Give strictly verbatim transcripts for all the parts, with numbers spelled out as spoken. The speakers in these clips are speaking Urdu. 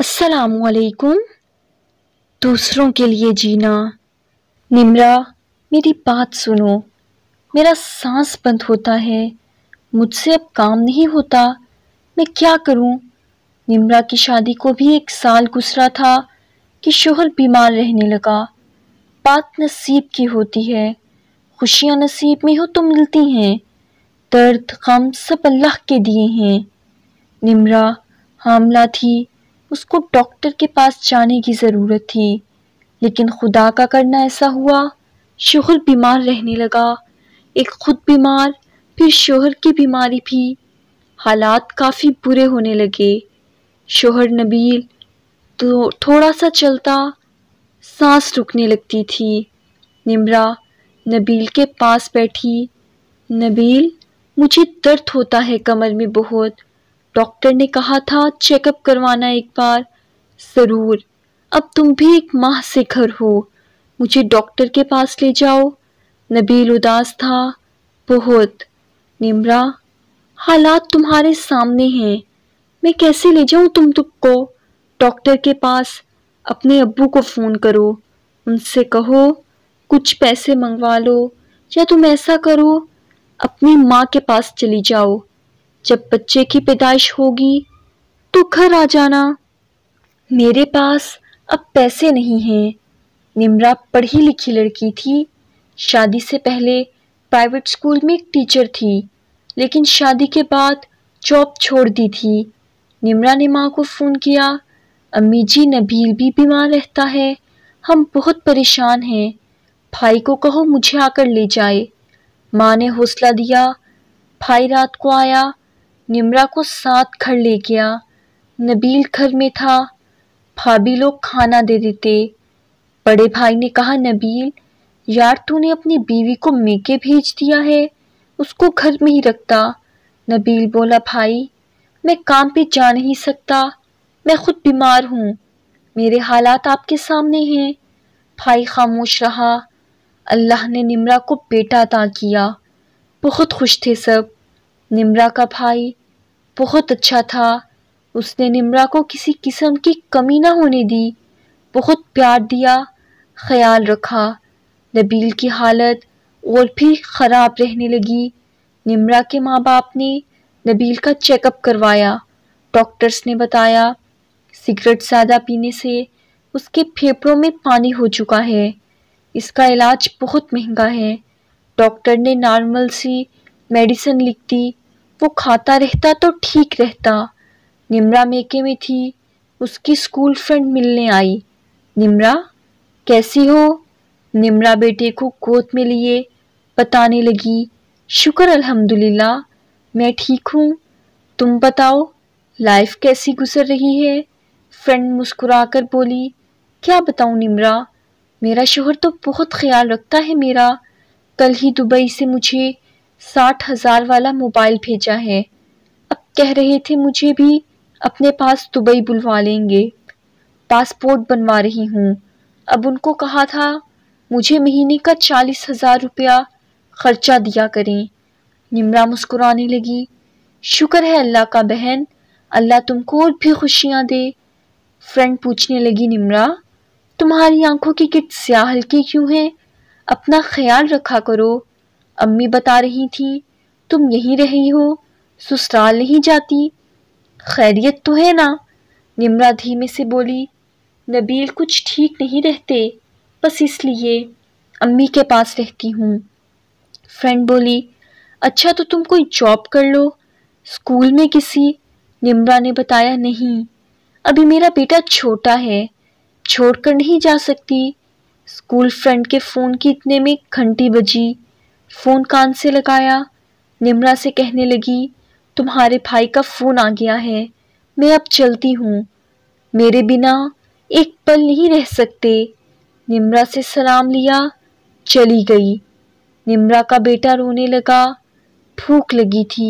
السلام علیکم۔ دوسروں کے لیے جینا۔ نمرا میری بات سنو، میرا سانس بند ہوتا ہے، مجھ سے اب کام نہیں ہوتا، میں کیا کروں؟ نمرا کی شادی کو بھی ایک سال گزرا تھا کہ شوہر بیمار رہنے لگا۔ بات نصیب کی ہوتی ہے، خوشیاں نصیب میں ہو تو ملتی ہیں، درد غم سب اللہ کے دیے ہیں۔ نمرا حاملہ تھی، اس کو ڈاکٹر کے پاس جانے کی ضرورت تھی، لیکن خدا کا کرنا ایسا ہوا، شوہر بیمار رہنے لگا، ایک خود بیمار پھر شوہر کی بیماری بھی، حالات کافی برے ہونے لگے۔ شوہر نبیل تو تھوڑا سا چلتا سانس رکنے لگتی تھی۔ نمرا نبیل کے پاس بیٹھی، نبیل مجھے درد ہوتا ہے کمر میں بہت، ڈاکٹر نے کہا تھا چیک اپ کروانا ایک بار۔ ضرور، اب تم بھی ایک ماہ سے گھر ہو، مجھے ڈاکٹر کے پاس لے جاؤ۔ نبیل اداس تھا بہت۔ نمرا حالات تمہارے سامنے ہیں، میں کیسے لے جاؤں تم تم کو ڈاکٹر کے پاس؟ اپنے ابو کو فون کرو، ان سے کہو کچھ پیسے منگوا لو، یا تم ایسا کرو اپنی ماں کے پاس چلی جاؤ، جب بچے کی پیدائش ہوگی تو گھر آ جانا۔ میرے پاس اب پیسے نہیں ہیں۔ نمرا پڑھی لکھی لڑکی تھی، شادی سے پہلے پرائیویٹ اسکول میں ایک ٹیچر تھی، لیکن شادی کے بعد جاب چھوڑ دی تھی۔ نمرا نے ماں کو فون کیا، امی جی نبیل بھی بیمار رہتا ہے، ہم بہت پریشان ہیں، بھائی کو کہو مجھے آ کر لے جائے۔ ماں نے حوصلہ دیا، بھائی رات کو آیا، نمرا کو ساتھ گھر لے گیا۔ نبیل گھر میں تھا، بھابھی لوگ کھانا دے دیتے۔ بڑے بھائی نے کہا نبیل یار تو نے اپنی بیوی کو میکے بھیج دیا ہے، اس کو گھر میں ہی رکھتا۔ نبیل بولا بھائی میں کام پہ جا نہیں سکتا، میں خود بیمار ہوں، میرے حالات آپ کے سامنے ہیں۔ بھائی خاموش رہا۔ اللہ نے نمرا کو بیٹا عطا کیا، بہت خوش تھے سب۔ نمرا کا بھائی بہت اچھا تھا، اس نے نمرا کو کسی قسم کی کمی نہ ہونے دی، بہت پیار دیا، خیال رکھا۔ نبیل کی حالت اور بھی خراب رہنے لگی۔ نمرا کے ماں باپ نے نبیل کا چیک اپ کروایا، ڈاکٹرز نے بتایا سگریٹ زیادہ پینے سے اس کے پھیپھڑوں میں پانی ہو چکا ہے، اس کا علاج بہت مہنگا ہے۔ ڈاکٹر نے نارمل سی میڈیسن لکھ دی، وہ کھاتا رہتا تو ٹھیک رہتا۔ نمرا میکے میں تھی، اس کی اسکول فرینڈ ملنے آئی۔ نمرا کیسی ہو؟ نمرا بیٹے کو گود میں لیے بتانے لگی، شکر الحمدللہ میں ٹھیک ہوں، تم بتاؤ لائف کیسی گزر رہی ہے؟ فرینڈ مسکرا کر بولی، کیا بتاؤں نمرا، میرا شوہر تو بہت خیال رکھتا ہے میرا، کل ہی دبئی سے مجھے ساٹھ ہزار والا موبائل بھیجا ہے، اب کہہ رہے تھے مجھے بھی اپنے پاس دبئی بلوا لیں گے، پاسپورٹ بنوا رہی ہوں، اب ان کو کہا تھا مجھے مہینے کا چالیس ہزار روپیہ خرچہ دیا کریں۔ نمرا مسکرانے لگی، شکر ہے اللہ کا بہن، اللہ تم کو اور بھی خوشیاں دے۔ فرینڈ پوچھنے لگی نمرا تمہاری آنکھوں کی گرد سیاہ ہلکی کیوں ہیں؟ اپنا خیال رکھا کرو، امی بتا رہی تھی تم یہیں رہی ہو، سسرال نہیں جاتی، خیریت تو ہے نا؟ نمرا دھیمے سے بولی، نبیل کچھ ٹھیک نہیں رہتے، بس اس لیے امی کے پاس رہتی ہوں۔ فرینڈ بولی، اچھا تو تم کوئی جاب کر لو، اسکول میں کسی؟ نمرا نے بتایا نہیں، ابھی میرا بیٹا چھوٹا ہے، چھوڑ کر نہیں جا سکتی۔ اسکول فرینڈ کے فون کی اتنے میں گھنٹی بجی، فون کان سے لگایا، نمرا سے کہنے لگی تمہارے بھائی کا فون آ گیا ہے، میں اب چلتی ہوں، میرے بنا ایک پل نہیں رہ سکتے۔ نمرا سے سلام لیا، چلی گئی۔ نمرا کا بیٹا رونے لگا، بھوک لگی تھی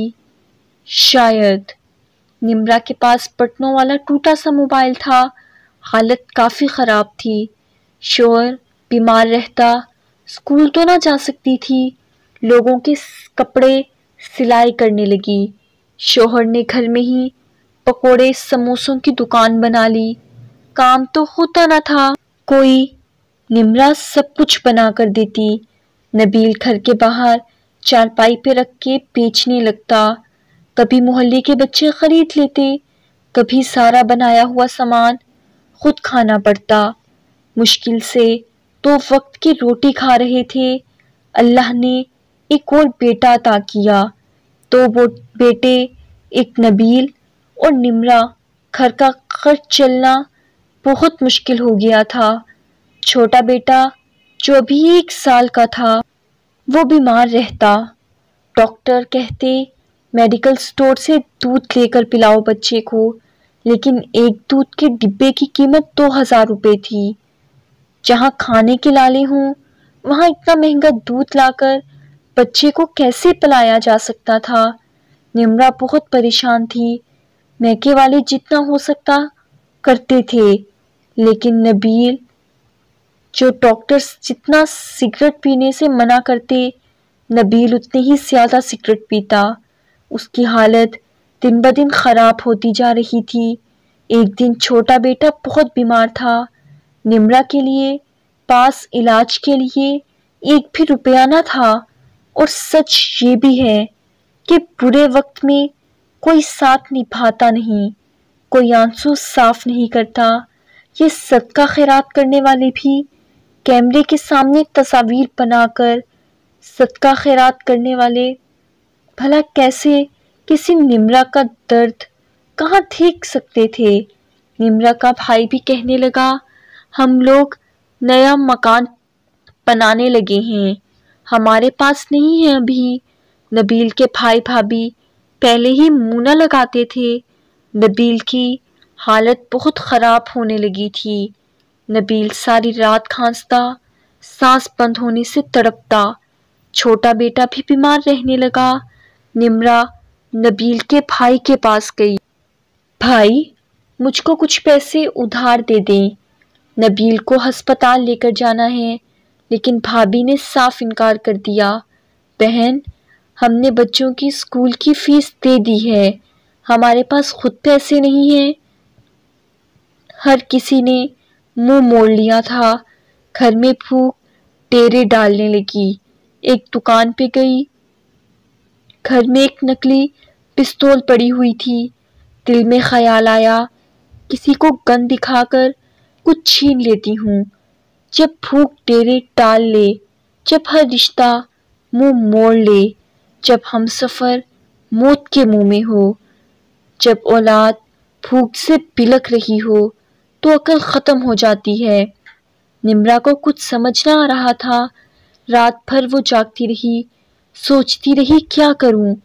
شاید۔ نمرا کے پاس بٹنوں والا ٹوٹا سا موبائل تھا، حالت کافی خراب تھی، شوہر بیمار رہتا، اسکول تو نہ جا سکتی تھی، لوگوں کے کپڑے سلائی کرنے لگی، شوہر نے گھر میں ہی پکوڑے سموسوں کی دکان بنا لی، کام تو ہوتا نہ تھا کوئی۔ نمرا سب کچھ بنا کر دیتی، نبیل گھر کے باہر چارپائی پہ رکھ کے بیچنے لگتا، کبھی محلے کے بچے خرید لیتے، کبھی سارا بنایا ہوا سامان خود کھانا پڑتا۔ مشکل سے دو وقت کی روٹی کھا رہے تھے، اللہ نے ایک اور بیٹا عطا کیا۔ دو بیٹے، ایک نبیل اور نمرا، گھر کا خرچ چلنا بہت مشکل ہو گیا تھا۔ چھوٹا بیٹا جو ابھی ایک سال کا تھا وہ بیمار رہتا، ڈاکٹر کہتے میڈیکل سٹور سے دودھ لے کر پلاؤ بچے کو، لیکن ایک دودھ کے ڈبے کی قیمت دو ہزار روپے تھی۔ جہاں کھانے کے لالے ہوں وہاں اتنا مہنگا دودھ لا کر بچے کو کیسے پلایا جا سکتا تھا؟ نمرا بہت پریشان تھی، میکے والے جتنا ہو سکتا کرتے تھے، لیکن نبیل جو ڈاکٹرز جتنا سگریٹ پینے سے منع کرتے، نبیل اتنے ہی زیادہ سگریٹ پیتا۔ اس کی حالت دن بدن خراب ہوتی جا رہی تھی۔ ایک دن چھوٹا بیٹا بہت بیمار تھا، نمرا کے لیے پاس علاج کے لیے ایک بھی روپیہ نہ تھا، اور سچ یہ بھی ہے کہ برے وقت میں کوئی ساتھ نبھاتا نہیں، کوئی آنسو صاف نہیں کرتا۔ یہ صدقہ خیرات کرنے والے بھی کیمرے کے سامنے تصاویر بنا کر صدقہ خیرات کرنے والے بھلا کیسے کسی نمرا کا درد کہاں دیکھ سکتے تھے؟ نمرا کا بھائی بھی کہنے لگا، ہم لوگ نیا مکان بنانے لگے ہیں، ہمارے پاس نہیں ہے ابھی۔ نبیل کے بھائی بھابھی پہلے ہی منہ نہ لگاتے تھے۔ نبیل کی حالت بہت خراب ہونے لگی تھی، نبیل ساری رات کھانستا، سانس بند ہونے سے تڑپتا۔ چھوٹا بیٹا بھی بیمار رہنے لگا۔ نمرا نبیل کے بھائی کے پاس گئی، بھائی مجھ کو کچھ پیسے ادھار دے دیں، نبیل کو ہسپتال لے کر جانا ہے۔ لیکن بھابھی نے صاف انکار کر دیا، بہن ہم نے بچوں کی اسکول کی فیس دے دی ہے، ہمارے پاس خود پیسے نہیں ہیں۔ ہر کسی نے منہ موڑ لیا تھا، گھر میں بھوک ڈیرے ڈالنے لگی۔ ایک دکان پہ گئی، گھر میں ایک نکلی پستول پڑی ہوئی تھی، دل میں خیال آیا کسی کو گن دکھا کر کچھ چھین لیتی ہوں۔ جب بھوک ڈیرے ڈال لے، جب ہر رشتہ منہ موڑ لے، جب ہم سفر موت کے منہ میں ہو، جب اولاد بھوک سے بلک رہی ہو تو عقل ختم ہو جاتی ہے۔ نمرا کو کچھ سمجھ نہ آ رہا تھا، رات بھر وہ جاگتی رہی، سوچتی رہی کیا کروں۔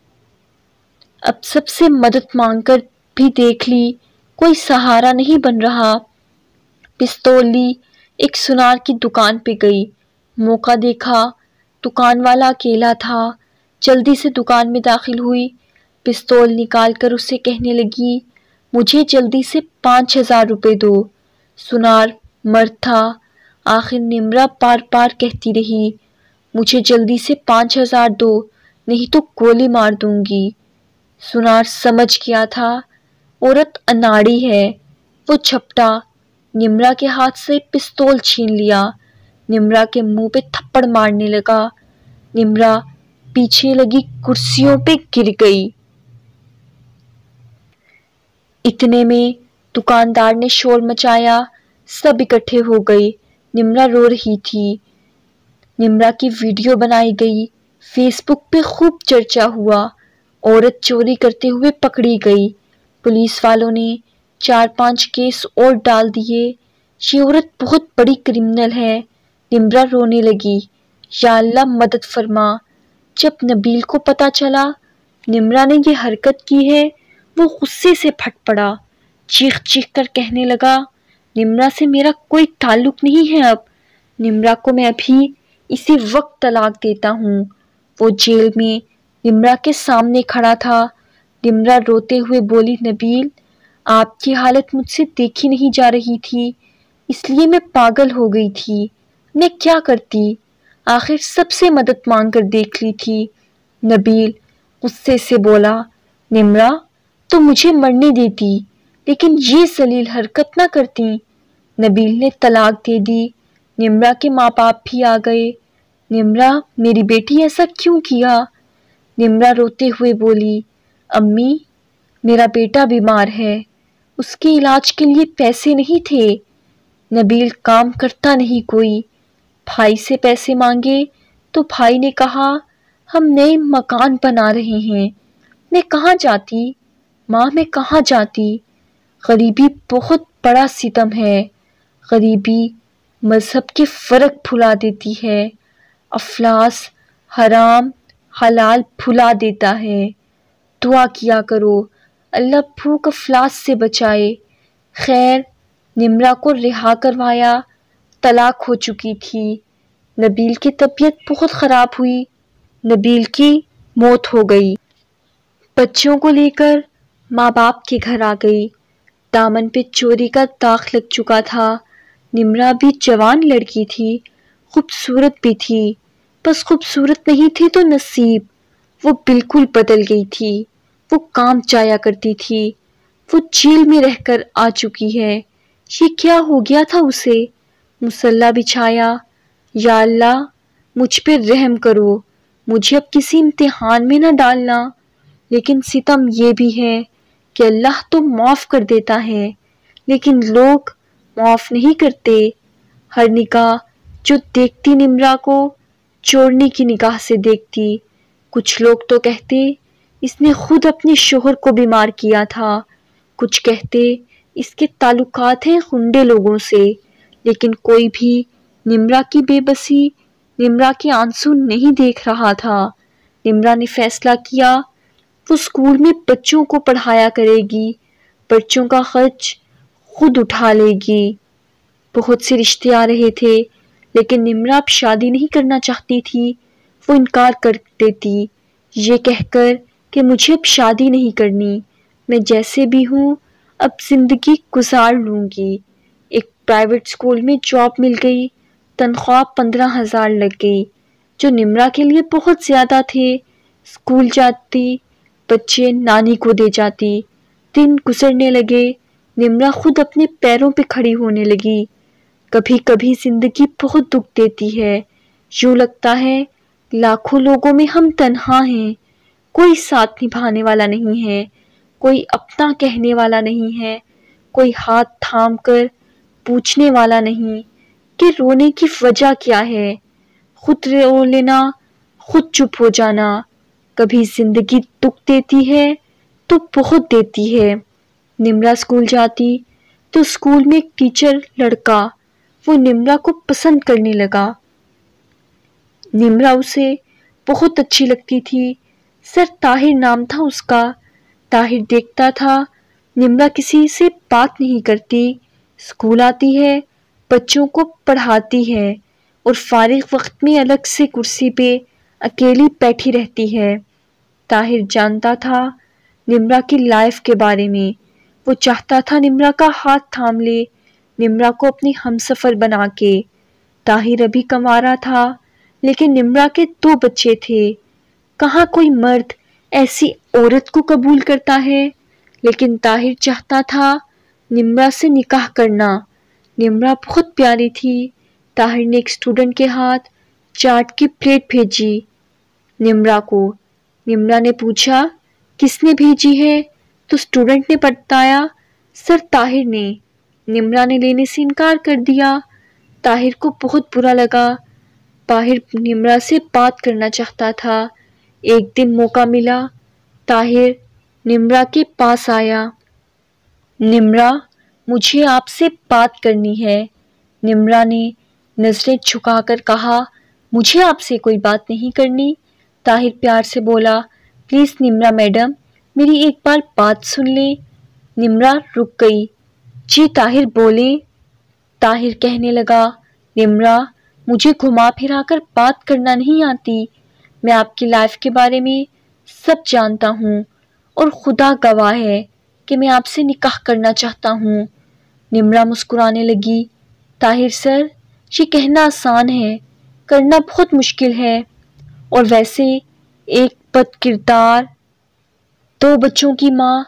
اب سب سے مدد مانگ کر بھی دیکھ لی، کوئی سہارا نہیں بن رہا۔ پستول لی، ایک سنار کی دکان پہ گئی، موقع دیکھا، دکان والا اکیلا تھا، جلدی سے دکان میں داخل ہوئی، پستول نکال کر اسے کہنے لگی، مجھے جلدی سے پانچ ہزار روپے دو۔ سنار مرد تھا، آخر نمرا بار بار کہتی رہی، مجھے جلدی سے پانچ ہزار دو نہیں تو گولی مار دوں گی۔ سنار سمجھ گیا تھا عورت اناڑی ہے، وہ جھپٹا، نمرا کے ہاتھ سے پستول چھین لیا، نمرا کے منہ پہ تھپڑ مارنے لگا، نمرا پیچھے لگی کرسیوں پہ گر گئی۔ اتنے میں دکاندار نے شور مچایا، سب اکٹھے ہو گئے، نمرا رو رہی تھی۔ نمرا کی ویڈیو بنائی گئی، فیس بک پہ خوب چرچا ہوا، عورت چوری کرتے ہوئے پکڑی گئی، پولیس والوں نے چار پانچ کیس اور ڈال دیے، یہ عورت بہت بڑی کرمنل ہے۔ نمرا رونے لگی، یا اللہ مدد فرما۔ جب نبیل کو پتا چلا نمرا نے یہ حرکت کی ہے، وہ غصے سے پھٹ پڑا، چیخ چیخ کر کہنے لگا، نمرا سے میرا کوئی تعلق نہیں ہے، اب نمرا کو میں ابھی اسی وقت طلاق دیتا ہوں۔ وہ جیل میں نمرا کے سامنے کھڑا تھا، نمرا روتے ہوئے بولی، نبیل آپ کی حالت مجھ سے دیکھی نہیں جا رہی تھی، اس لیے میں پاگل ہو گئی تھی، میں کیا کرتی، آخر سب سے مدد مانگ کر دیکھ لی تھی۔ نبیل غصے سے بولا، نمرا تو مجھے مرنے دیتی، لیکن یہ ذلیل حرکت نہ کرتی۔ نبیل نے طلاق دے دی۔ نمرہ کے ماں باپ بھی آ گئے۔ نمرہ میری بیٹی ایسا کیوں کیا؟ نمرہ روتے ہوئے بولی، امی میرا بیٹا بیمار ہے، اس کے علاج کے لیے پیسے نہیں تھے۔ نبیل کام کرتا نہیں کوئی، بھائی سے پیسے مانگے تو بھائی نے کہا ہم نئے مکان بنا رہے ہیں، میں کہاں جاتی؟ ماں میں کہاں جاتی؟ غریبی بہت بڑا ستم ہے، غریبی مذہب کے فرق بھلا دیتی ہے، افلاس حرام حلال بھلا دیتا ہے۔ دعا کیا کرو اللہ بھوک افلاس سے بچائے۔ خیر نمرہ کو رہا کروایا، طلاق ہو چکی تھی۔ نبیل کی طبیعت بہت خراب ہوئی، نبیل کی موت ہو گئی۔ بچوں کو لے کر ماں باپ کے گھر آ گئی۔ دامن پہ چوری کا داغ لگ چکا تھا۔ نمرہ بھی جوان لڑکی تھی، خوبصورت بھی تھی، بس خوبصورت نہیں تھی تو نصیب، وہ بالکل بدل گئی تھی۔ وہ کام جایا کرتی تھی، وہ جیل میں رہ کر آ چکی ہے۔ یہ کیا ہو گیا تھا اسے؟ مصلی بچھایا، یا اللہ مجھ پہ رحم کرو، مجھے اب کسی امتحان میں نہ ڈالنا۔ لیکن ستم یہ بھی ہے کہ اللہ تو معاف کر دیتا ہے، لیکن لوگ معاف نہیں کرتے۔ ہر نگاہ جو دیکھتی نمرہ کو چورنے کی نگاہ سے دیکھتی۔ کچھ لوگ تو کہتے اس نے خود اپنے شوہر کو بیمار کیا تھا، کچھ کہتے اس کے تعلقات ہیں غنڈے لوگوں سے، لیکن کوئی بھی نمرہ کی بے بسی، نمرہ کے آنسو نہیں دیکھ رہا تھا۔ نمرہ نے فیصلہ کیا وہ اسکول میں بچوں کو پڑھایا کرے گی، بچوں کا خرچ خود اٹھا لے گی۔ بہت سے رشتے آ رہے تھے، لیکن نمرہ اب شادی نہیں کرنا چاہتی تھی۔ وہ انکار کر دیتی یہ کہہ کر کہ مجھے اب شادی نہیں کرنی، میں جیسے بھی ہوں اب زندگی گزار لوں گی۔ ایک پرائیویٹ اسکول میں جاب مل گئی، تنخواہ پندرہ ہزار لگ گئی، جو نمرہ کے لیے بہت زیادہ تھے۔ اسکول جاتی، بچے نانی کو دے جاتی۔ دن گزرنے لگے، نمرہ خود اپنے پیروں پہ کھڑی ہونے لگی۔ کبھی کبھی زندگی بہت دکھ دیتی ہے، یوں لگتا ہے لاکھوں لوگوں میں ہم تنہا ہیں، کوئی ساتھ نبھانے والا نہیں ہے، کوئی اپنا کہنے والا نہیں ہے، کوئی ہاتھ تھام کر پوچھنے والا نہیں کہ رونے کی وجہ کیا ہے۔ خود رو لینا، خود چپ ہو جانا۔ کبھی زندگی دکھ دیتی ہے تو بہت دیتی ہے۔ نمرہ اسکول جاتی تو اسکول میں ایک ٹیچر لڑکا وہ نمرہ کو پسند کرنے لگا۔ نمرہ اسے بہت اچھی لگتی تھی۔ سر طاہر نام تھا اس کا۔ طاہر دیکھتا تھا نمرہ کسی سے بات نہیں کرتی، اسکول آتی ہے، بچوں کو پڑھاتی ہے اور فارغ وقت میں الگ سے کرسی پہ اکیلی بیٹھی رہتی ہے۔ طاہر جانتا تھا نمرہ کی لائف کے بارے میں، وہ چاہتا تھا نمرہ کا ہاتھ تھام لے، نمرہ کو اپنی ہمسفر بنا کے۔ طاہر ابھی کنوارا تھا، لیکن نمرہ کے دو بچے تھے۔ کہاں کوئی مرد ایسی عورت کو قبول کرتا ہے؟ لیکن طاہر چاہتا تھا نمرہ سے نکاح کرنا۔ نمرہ بہت پیاری تھی۔ طاہر نے ایک اسٹوڈنٹ کے ہاتھ چاٹ کی پلیٹ بھیجی نمرہ کو۔ نمرہ نے پوچھا کس نے بھیجی ہے تو اسٹوڈنٹ نے بتایا سر طاہر نے۔ نمرہ نے لینے سے انکار کر دیا۔ طاہر کو بہت برا لگا۔ طاہر نمرہ سے بات کرنا چاہتا تھا۔ ایک دن موقع ملا، طاہر نمرہ کے پاس آیا۔ نمرہ مجھے آپ سے بات کرنی ہے۔ نمرہ نے نظریں جھکا کر کہا مجھے آپ سے کوئی بات نہیں کرنی۔ طاہر پیار سے بولا پلیز نمرہ میڈم میری ایک بار بات سن لیں۔ نمرہ رک گئی۔ جی طاہر بولیں۔ طاہر کہنے لگا نمرہ مجھے گھما پھرا کر بات کرنا نہیں آتی، میں آپ کی لائف کے بارے میں سب جانتا ہوں اور خدا گواہ ہے کہ میں آپ سے نکاح کرنا چاہتا ہوں۔ نمرہ مسکرانے لگی طاہر سر یہ کہنا آسان ہے، کرنا بہت مشکل ہے، اور ویسے ایک بد کردار، دو بچوں کی ماں،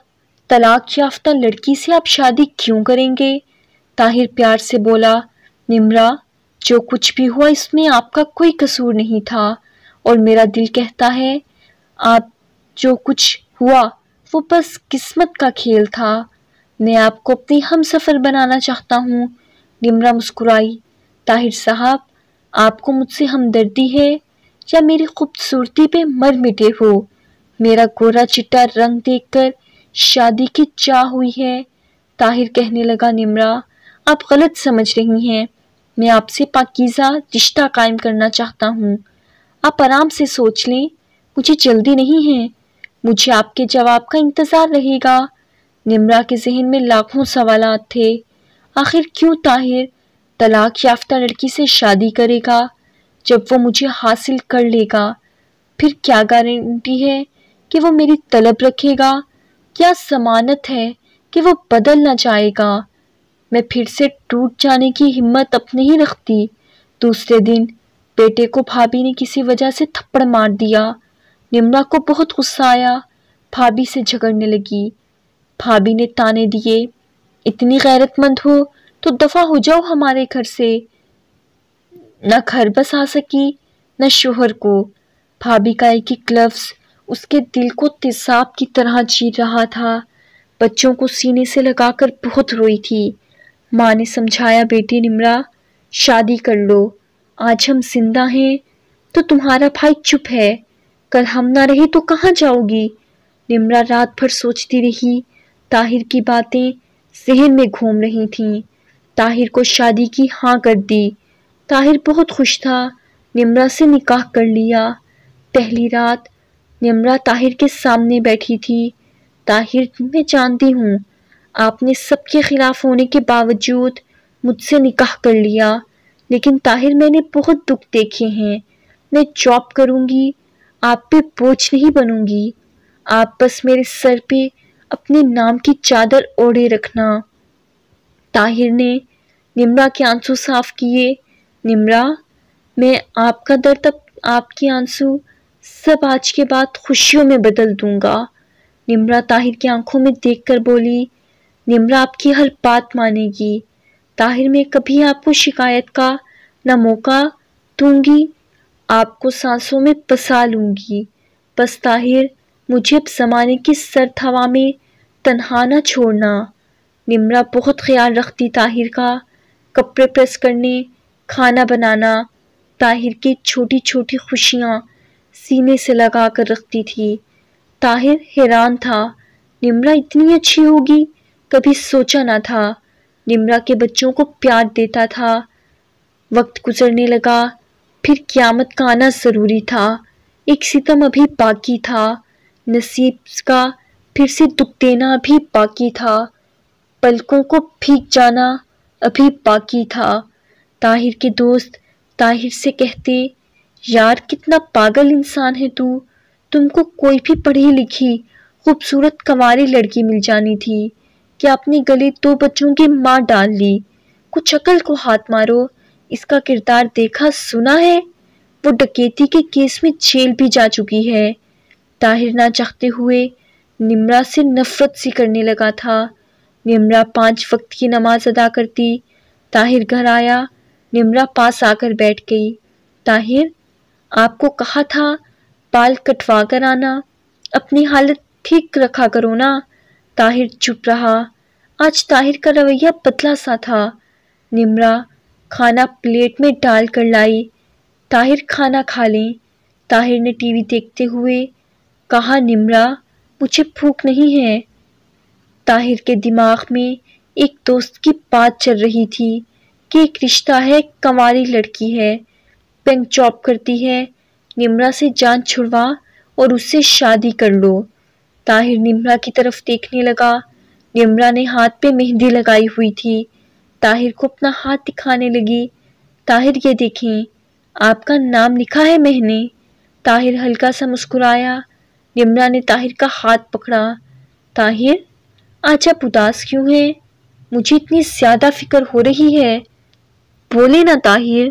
طلاق یافتہ لڑکی سے آپ شادی کیوں کریں گے؟ طاہر پیار سے بولا، نمرا جو کچھ بھی ہوا اس میں آپ کا کوئی قصور نہیں تھا، اور میرا دل کہتا ہے آپ جو کچھ ہوا وہ بس قسمت کا کھیل تھا۔ میں آپ کو اپنی ہم سفر بنانا چاہتا ہوں۔ نمرا مسکرائی، طاہر صاحب آپ کو مجھ سے ہمدردی ہے یا میری خوبصورتی پہ مر مٹے ہو؟ میرا گورا چٹا رنگ دیکھ کر شادی کی چاہ ہوئی ہے۔ طاہر کہنے لگا، نمرا آپ غلط سمجھ رہی ہیں، میں آپ سے پاکیزہ رشتہ قائم کرنا چاہتا ہوں۔ آپ آرام سے سوچ لیں، مجھے جلدی نہیں ہے، مجھے آپ کے جواب کا انتظار رہے گا۔ نمرا کے ذہن میں لاکھوں سوالات تھے۔ آخر کیوں طاہر طلاق یافتہ لڑکی سے شادی کرے گا؟ جب وہ مجھے حاصل کر لے گا پھر کیا گارنٹی ہے کہ وہ میری طلب رکھے گا؟ کیا ضمانت ہے کہ وہ بدل نہ جائے گا؟ میں پھر سے ٹوٹ جانے کی ہمت اب نہیں رکھتی۔ دوسرے دن بیٹے کو بھابھی نے کسی وجہ سے تھپڑ مار دیا۔ نمرا کو بہت غصہ آیا، بھابھی سے جھگڑنے لگی۔ بھابھی نے تانے دیے، اتنی غیرت مند ہو تو دفع ہو جاؤ ہمارے گھر سے۔ نہ گھر بسا سکی نہ شوہر کو۔ بھابھی کا ایک ایک لفظ اس کے دل کو تیزاب کی طرح چیر رہا تھا۔ بچوں کو سینے سے لگا کر بہت روئی تھی۔ ماں نے سمجھایا، بیٹی نمرا شادی کر لو، آج ہم زندہ ہیں تو تمہارا بھائی چپ ہے، کل ہم نہ رہے تو کہاں جاؤ گی؟ نمرا رات بھر سوچتی رہی۔ طاہر کی باتیں ذہن میں گھوم رہی تھیں۔ طاہر کو شادی کی ہاں کر دی۔ طاہر بہت خوش تھا، نمرا سے نکاح کر لیا۔ پہلی رات نمرا طاہر کے سامنے بیٹھی تھی۔ طاہر میں جانتی ہوں آپ نے سب کے خلاف ہونے کے باوجود مجھ سے نکاح کر لیا، لیکن طاہر میں نے بہت دکھ دیکھے ہیں، میں جاب کروں گی، آپ پہ بوجھ نہیں بنوں گی، آپ بس میرے سر پہ اپنے نام کی چادر اوڑھے رکھنا۔ طاہر نے نمرا کے آنسو صاف کیے۔ نمرا میں آپ کا درد اب آپ کے آنسو سب آج کے بعد خوشیوں میں بدل دوں گا۔ نمرا طاہر کی آنکھوں میں دیکھ کر بولی، نمرا آپ کی ہر بات مانے گی۔ طاہر میں کبھی آپ کو شکایت کا نہ موقع دوں گی، آپ کو سانسوں میں بسا لوں گی۔ بس طاہر مجھے اب زمانے کی سرد ہوا میں تنہا نہ چھوڑنا۔ نمرا بہت خیال رکھتی طاہر کا، کپڑے پریس کرنے، کھانا بنانا، طاہر کی چھوٹی چھوٹی خوشیاں سینے سے لگا کر رکھتی تھی۔ طاہر حیران تھا، نمرا اتنی اچھی ہوگی، کبھی سوچا نہ تھا۔ نمرا کے بچوں کو پیار دیتا تھا۔ وقت گزرنے لگا، پھر قیامت کا آنا ضروری تھا۔ ایک ستم ابھی باقی تھا، نصیب کا پھر سے دکھ دینا ابھی باقی تھا، پلکوں کو بھیگ جانا ابھی باقی تھا۔ طاہر کے دوست طاہر سے کہتے، یار کتنا پاگل انسان ہے تو، تم کو کوئی بھی پڑھی لکھی خوبصورت کنواری لڑکی مل جانی تھی کہ اپنے گلے دو بچوں کی ماں ڈال لی۔ کچھ عقل کو ہاتھ مارو، اس کا کردار دیکھا سنا ہے، وہ ڈکیتی کے کیس میں جیل بھی جا چکی ہے۔ طاہر نہ چاہتے ہوئے نمرا سے نفرت سی کرنے لگا تھا۔ نمرا پانچ وقت کی نماز ادا کرتی۔ طاہر گھر آیا، نمرا پاس آ کر بیٹھ گئی۔ طاہر آپ کو کہا تھا بال کٹوا کر آنا، اپنی حالت ٹھیک رکھا کرو نا۔ طاہر چپ رہا۔ آج طاہر کا رویہ بدلا سا تھا۔ نمرا کھانا پلیٹ میں ڈال کر لائی۔ طاہر کھانا کھا لیں۔ طاہر نے ٹی وی دیکھتے ہوئے کہا، نمرا مجھے بھوک نہیں ہے۔ طاہر کے دماغ میں ایک دوست کی بات چل رہی تھی کہ ایک رشتہ ہے، کنواری لڑکی ہے، بینک جاب کرتی ہے، نمرا سے جان چھڑوا اور اس سے شادی کر لو۔ طاہر نمرا کی طرف دیکھنے لگا۔ نمرا نے ہاتھ پہ مہندی لگائی ہوئی تھی۔ طاہر کو اپنا ہاتھ دکھانے لگی۔ طاہر یہ دیکھیں، آپ کا نام لکھا ہے میں نے۔ طاہر ہلکا سا مسکرایا۔ نمرا نے طاہر کا ہاتھ پکڑا۔ طاہر آج آپ اداس کیوں ہیں؟ مجھے اتنی زیادہ فکر ہو رہی ہے، بولے نا طاہر۔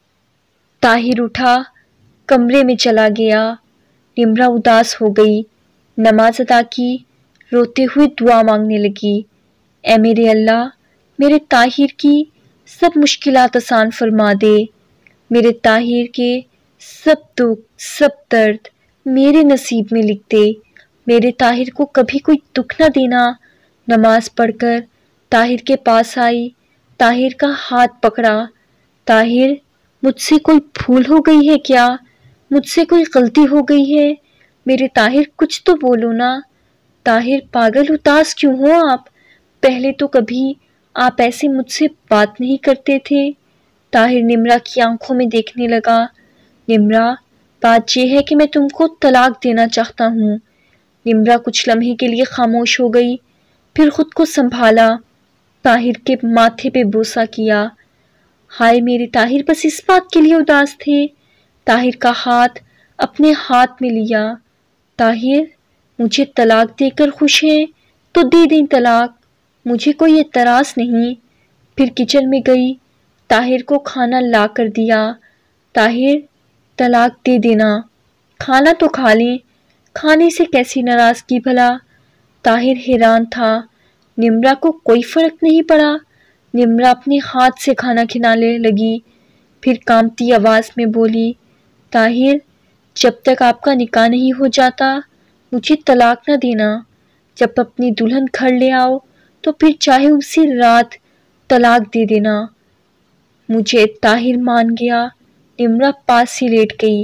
طاہر اٹھا، کمرے میں چلا گیا۔ نمرا اداس ہو گئی، نماز ادا کی، روتے ہوئے دعا مانگنے لگی، اے میرے اللہ، میرے طاہر کی سب مشکلات آسان فرما دے، میرے طاہر کے سب دکھ سب درد میرے نصیب میں لکھ دے، میرے طاہر کو کبھی کوئی دکھ نہ دینا۔ نماز پڑھ کر طاہر کے پاس آئی، طاہر کا ہاتھ پکڑا، طاہر مجھ سے کوئی بھول ہو گئی ہے کیا؟ مجھ سے کوئی غلطی ہو گئی ہے؟ میرے طاہر کچھ تو بولو نا۔ طاہر پاگل اداس کیوں ہو آپ؟ پہلے تو کبھی آپ ایسے مجھ سے بات نہیں کرتے تھے۔ طاہر نمرہ کی آنکھوں میں دیکھنے لگا، نمرہ بات یہ ہے کہ میں تم کو طلاق دینا چاہتا ہوں۔ نمرہ کچھ لمحے کے لیے خاموش ہو گئی، پھر خود کو سنبھالا، طاہر کے ماتھے پہ بوسہ کیا۔ ہائے میرے طاہر بس اس بات کے لیے اداس تھے؟ طاہر کا ہاتھ اپنے ہاتھ میں لیا، طاہر مجھے طلاق دے کر خوش ہیں تو دے دیں طلاق، مجھے کوئی اعتراض نہیں۔ پھر کچن میں گئی، طاہر کو کھانا لا کر دیا، طاہر طلاق دے دینا، کھانا تو کھا لیں، کھانے سے کیسی ناراضگی بھلا؟ طاہر حیران تھا، نمرہ کو کوئی فرق نہیں پڑا۔ نمرہ اپنے ہاتھ سے کھانا کھلانے لگی، پھر کانپتی آواز میں بولی، طاہر جب تک آپ کا نکاح نہیں ہو جاتا مجھے طلاق نہ دینا، جب اپنی دلہن گھر لے آؤ تو پھر چاہے اسی رات طلاق دے دینا۔ مجھے طاہر مان گیا۔ نمرہ پاس ہی لیٹ گئی،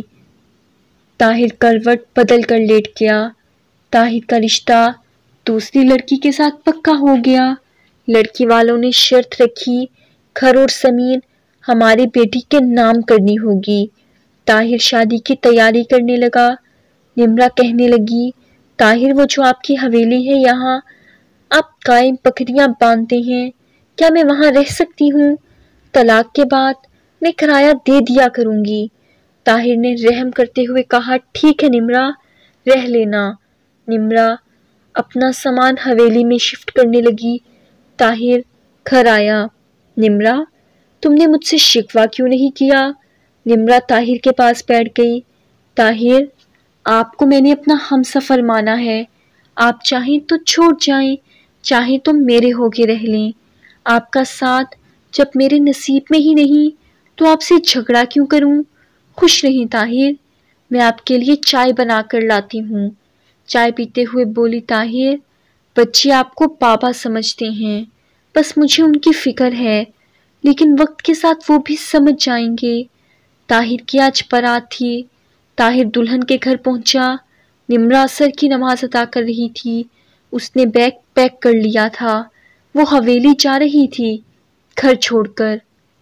طاہر کروٹ بدل کر لیٹ گیا۔ طاہر کا رشتہ دوسری لڑکی کے ساتھ پکا ہو گیا۔ لڑکی والوں نے شرط رکھی، گھر اور زمین ہماری بیٹی کے نام کرنی ہوگی۔ طاہر شادی کی تیاری کرنے لگا۔ نمرہ کہنے لگی، طاہر وہ جو آپ کی حویلی ہے یہاں آپ قائم بکریاں باندھتے ہیں، کیا میں وہاں رہ سکتی ہوں؟ طلاق کے بعد میں کرایہ دے دیا کروں گی۔ طاہر نے رحم کرتے ہوئے کہا، ٹھیک ہے نمرہ، رہ لینا۔ نمرہ اپنا سامان حویلی میں شفٹ کرنے لگی۔ طاہر گھر آیا، نمرہ تم نے مجھ سے شکوہ کیوں نہیں کیا؟ نمرہ طاہر کے پاس بیٹھ گئی، طاہر آپ کو میں نے اپنا ہمسفر مانا ہے، آپ چاہیں تو چھوڑ جائیں، چاہیں تو میرے ہو کے رہ لیں۔ آپ کا ساتھ جب میرے نصیب میں ہی نہیں تو آپ سے جھگڑا کیوں کروں؟ خوش رہیں طاہر، میں آپ کے لیے چائے بنا کر لاتی ہوں۔ چائے پیتے ہوئے بولی طاہر، بچے آپ کو بابا سمجھتے ہیں، بس مجھے ان کی فکر ہے، لیکن وقت کے ساتھ وہ بھی سمجھ جائیں گے۔ طاہر کی آج بارات تھی۔ طاہر دلہن کے گھر پہنچا، نمرہ عصر کی نماز ادا کر رہی تھی، اس نے بیگ پیک کر لیا تھا، وہ حویلی جا رہی تھی گھر چھوڑ کر۔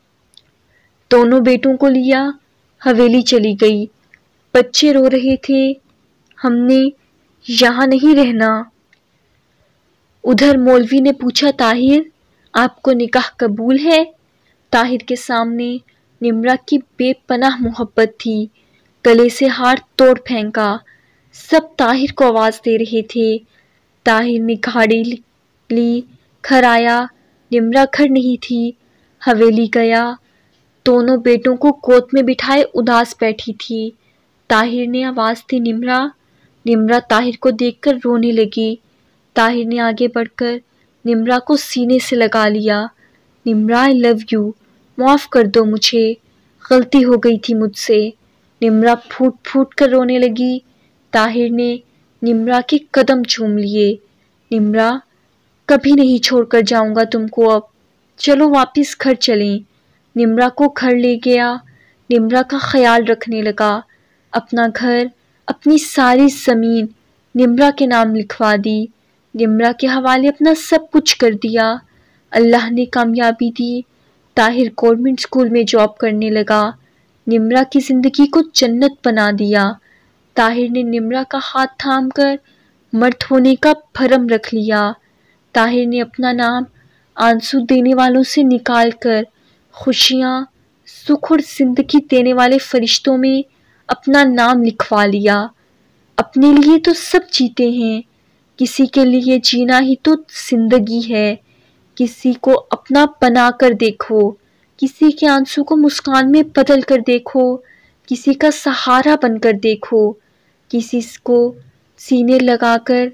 دونوں بیٹوں کو لیا حویلی چلی گئی، بچے رو رہے تھے، ہم نے یہاں نہیں رہنا۔ ادھر مولوی نے پوچھا، طاہر آپ کو نکاح قبول ہے؟ طاہر کے سامنے نمرہ کی بے پناہ محبت تھی، گلے سے ہار توڑ پھینکا، سب طاہر کو آواز دے رہے تھے۔ طاہر نے گاڑی لی، گھر آیا، نمرہ گھر نہیں تھی، حویلی گیا، دونوں بیٹوں کو گود میں بٹھائے اداس بیٹھی تھی۔ طاہر نے آواز دی، نمرہ۔ نمرہ طاہر کو دیکھ کر رونے لگی۔ طاہر نے آگے بڑھ کر نمرہ کو سینے سے لگا لیا، نمرہ آئی لو یو، معاف کر دو مجھے، غلطی ہو گئی تھی مجھ سے۔ نمرہ پھوٹ پھوٹ کر رونے لگی۔ طاہر نے نمرہ کے قدم چوم لیے، نمرہ کبھی نہیں چھوڑ کر جاؤں گا تم کو، اب چلو واپس گھر چلیں۔ نمرہ کو گھر لے گیا، نمرہ کا خیال رکھنے لگا، اپنا گھر اپنی ساری زمین نمرہ کے نام لکھوا دی، نمرہ کے حوالے اپنا سب کچھ کر دیا۔ اللہ نے کامیابی دی، طاہر گورنمنٹ اسکول میں جاب کرنے لگا، نمرہ کی زندگی کو جنت بنا دیا۔ طاہر نے نمرہ کا ہاتھ تھام کر مرد ہونے کا بھرم رکھ لیا۔ طاہر نے اپنا نام آنسو دینے والوں سے نکال کر خوشیاں، سکھ اور زندگی دینے والے فرشتوں میں اپنا نام لکھوا لیا۔ اپنے لیے تو سب جیتے ہیں، کسی کے لیے جینا ہی تو زندگی ہے۔ کسی کو اپنا بنا کر دیکھو، کسی کے آنسو کو مسکان میں بدل کر دیکھو، کسی کا سہارا بن کر دیکھو، کسی کو سینے لگا کر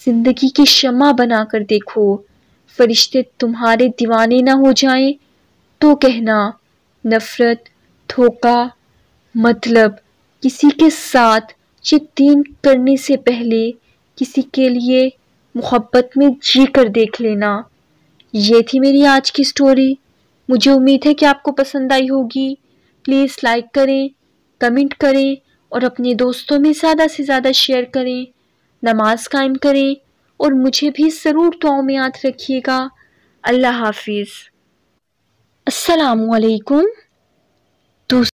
زندگی کی شمع بنا کر دیکھو، فرشتے تمہارے دیوانے نہ ہو جائیں تو کہنا۔ نفرت، دھوکہ، مطلب کسی کے ساتھ یقین کرنے سے پہلے کسی کے لیے محبت میں جی کر دیکھ لینا۔ یہ تھی میری آج کی سٹوری۔ مجھے امید ہے کہ آپ کو پسند آئی ہوگی۔ پلیز لائک کریں، کمنٹ کریں اور اپنے دوستوں میں زیادہ سے زیادہ شیئر کریں۔ نماز قائم کریں اور مجھے بھی ضرور دعاؤں میں یاد رکھیے گا۔ اللہ حافظ۔ السلام علیکم۔